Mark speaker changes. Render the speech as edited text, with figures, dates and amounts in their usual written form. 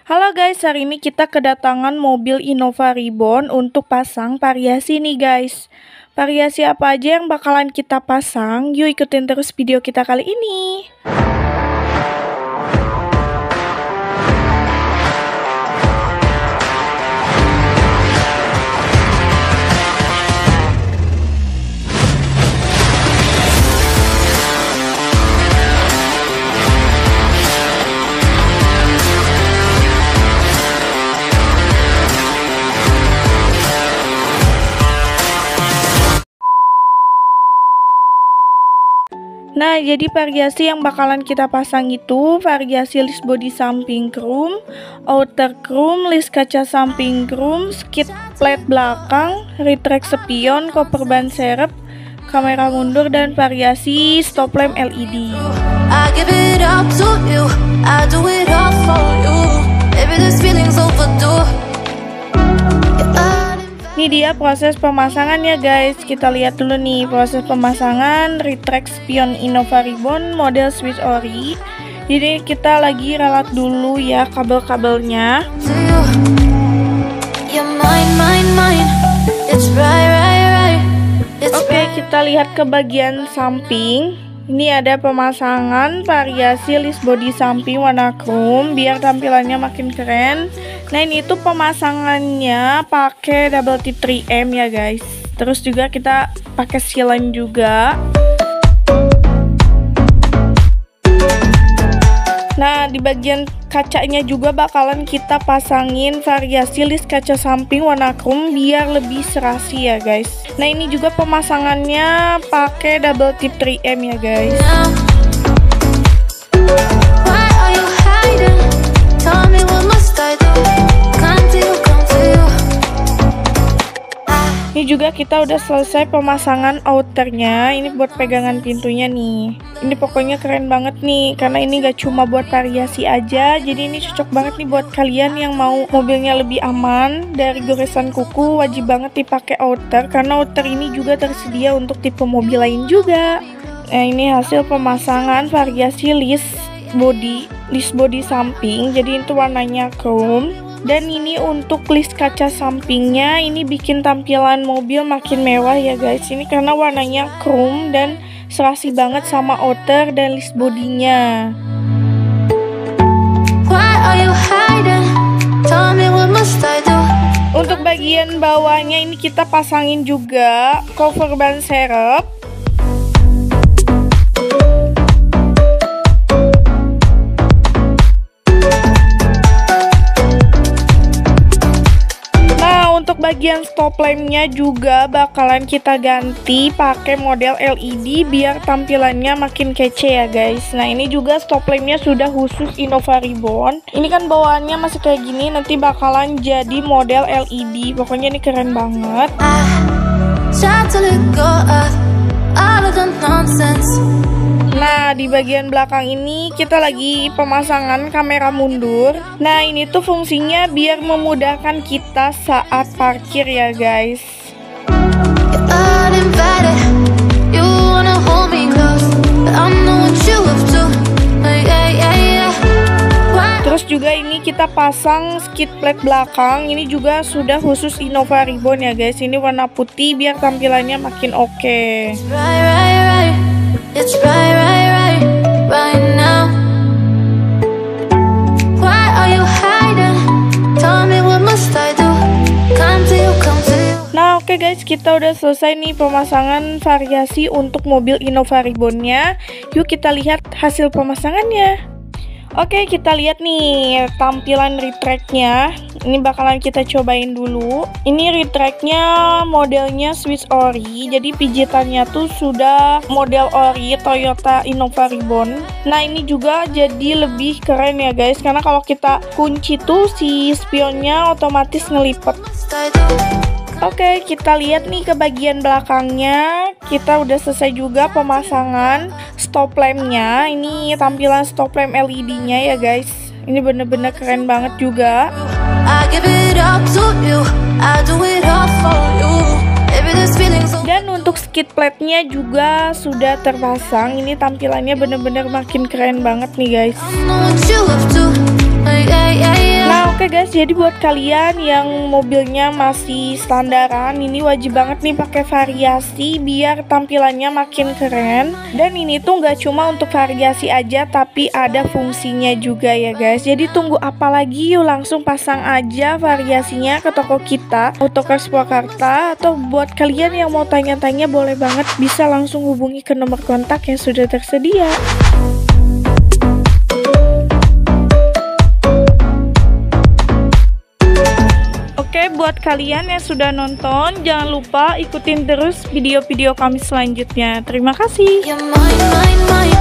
Speaker 1: Halo guys, hari ini kita kedatangan mobil Innova Reborn untuk pasang variasi nih guys. Variasi apa aja yang bakalan kita pasang? Yuk ikutin terus video kita kali ini. Nah, jadi variasi yang bakalan kita pasang itu variasi list bodi samping chrome, outer chrome, list kaca samping chrome, skid plate belakang, retract spion, koper ban serep, kamera mundur, dan variasi stop lamp LED. Ini dia proses pemasangannya guys. Kita lihat dulu nih proses pemasangan retract spion Innova Reborn model Swiss Ori. Jadi kita lagi ralat dulu ya kabel-kabelnya. Oke, kita lihat ke bagian samping. Ini ada pemasangan variasi list bodi samping warna chrome biar tampilannya makin keren. Nah, ini tuh pemasangannya pakai double tip 3M ya guys. Terus juga kita pakai sealant juga. Nah, di bagian kacanya juga bakalan kita pasangin variasi list kaca samping warna chrome biar lebih serasi ya guys. Nah, ini juga pemasangannya pakai double tip 3M ya guys. Ini juga kita udah selesai pemasangan outernya. Ini buat pegangan pintunya nih. Ini pokoknya keren banget nih, karena ini gak cuma buat variasi aja. Jadi ini cocok banget nih buat kalian yang mau mobilnya lebih aman dari goresan kuku. Wajib banget dipakai outer, karena outer ini juga tersedia untuk tipe mobil lain juga. Nah, ini hasil pemasangan variasi list bodi samping. Jadi itu warnanya chrome. Dan ini untuk list kaca sampingnya, ini bikin tampilan mobil makin mewah ya guys. Ini karena warnanya chrome dan serasi banget sama outer dan list bodinya. Untuk bagian bawahnya ini kita pasangin juga cover ban serep. Untuk bagian stop lampnya juga bakalan kita ganti pakai model LED biar tampilannya makin kece ya guys. Nah, ini juga stop lampnya sudah khusus Innova Reborn. Ini kan bawaannya masih kayak gini, nanti bakalan jadi model LED. Pokoknya ini keren banget. Nah, di bagian belakang ini kita lagi pemasangan kamera mundur. Nah, ini tuh fungsinya biar memudahkan kita saat parkir ya guys. Terus juga ini kita pasang skid plate belakang. Ini juga sudah khusus Innova Reborn ya guys. Ini warna putih biar tampilannya makin oke. It's right now. Why are you hiding? Tell me what must I do? Come to you. Nah, oke guys, kita udah selesai nih pemasangan variasi untuk mobil Innova Reborn-nya. Yuk kita lihat hasil pemasangannya. Oke, kita lihat nih tampilan retract-nya. Ini bakalan kita cobain dulu. Ini retract-nya modelnya Swiss Ori. Jadi pijitannya tuh sudah model ori Toyota Innova Reborn. Nah, ini juga jadi lebih keren ya guys, karena kalau kita kunci tuh si spionnya otomatis ngelipet. Oke, kita lihat nih ke bagian belakangnya. Kita udah selesai juga pemasangan stop lampnya. Ini tampilan stop lamp LED-nya ya guys. Ini bener-bener keren banget juga. Dan untuk skid plate-nya juga sudah terpasang. Ini tampilannya bener-bener makin keren banget nih guys. Nah, Jadi buat kalian yang mobilnya masih standaran, ini wajib banget nih pakai variasi biar tampilannya makin keren. Dan ini tuh nggak cuma untuk variasi aja, tapi ada fungsinya juga ya guys. Jadi tunggu apa lagi, yuk langsung pasang aja variasinya ke toko kita, Autocars Purwakarta. Atau buat kalian yang mau tanya-tanya, boleh banget bisa langsung hubungi ke nomor kontak yang sudah tersedia. Oke, buat kalian yang sudah nonton, jangan lupa ikutin terus video-video kami selanjutnya. Terima kasih.